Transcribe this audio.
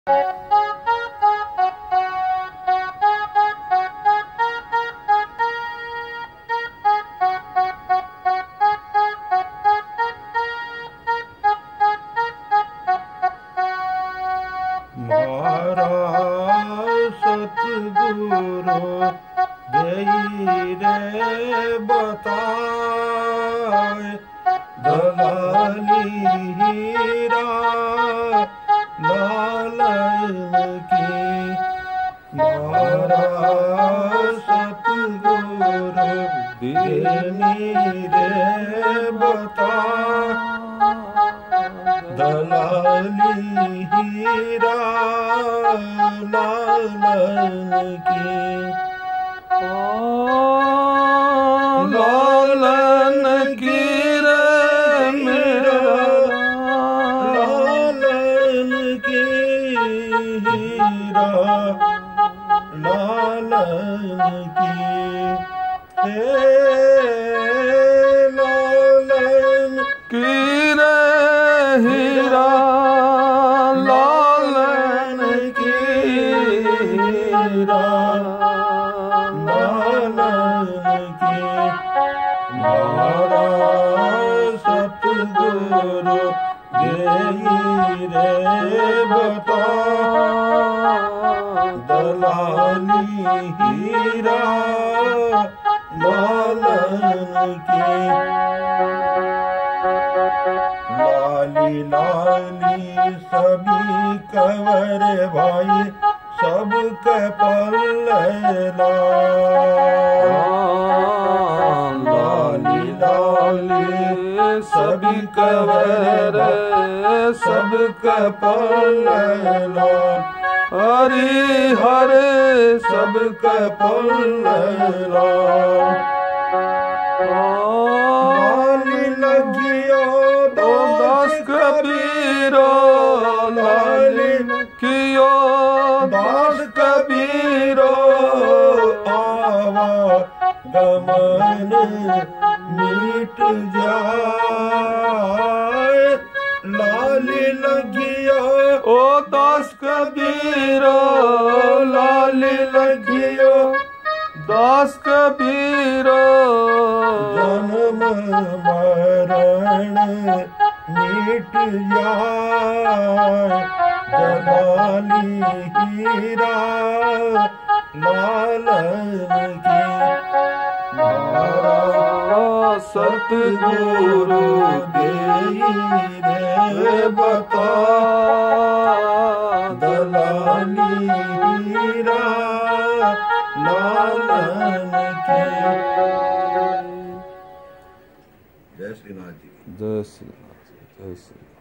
सतगुरु देई रे बताए दलाली हीरा लालन की मारा सतगुरु देनी रे बता दलाली हीरा लालन की लालन की रे मेरा लालन की हीरा लालन की हे लालन की रे हीरा लालन की हीरा लालन की मारा सतगुरु देई रे बता दलाली हीरा लालन की लाली लाली सभी कवर भाई सबके पल्लेला लाली लाली सभी कवर सबके पल्लेला हरि हरे सबके पल्लेला लाली लगियो दो दस कबीरो लाली कियो दास कबीरो आवा गमन मिट जाए लाली लगियो ओ दास कबीरो लाली लगियो दास कबीरो जन्म मरण मिट जाए दलाली हीरा लालन की मारा सतगुरु देई रे बता दलाली हीरा लालन की। जय श्री नाथ जी। जय श्री नाथ। जय श्री।